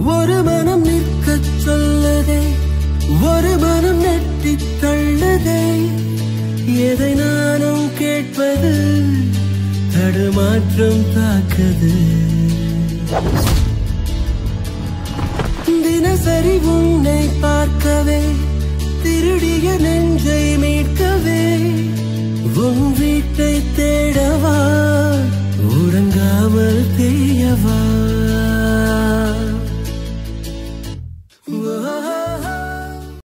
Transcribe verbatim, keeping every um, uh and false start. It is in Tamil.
ஒரு மனம் நிற்கச் சொல்லுதே, ஒரு மனம் நெட்டித் தள்ளுதே. எதை நானும் கேட்பது, தடுமாற்றம் தாக்குது. தினசரி உன்னை பார்க்கவே, திருடிய நெஞ்சை மீட்கவே, உன் வீட்டை தேடவா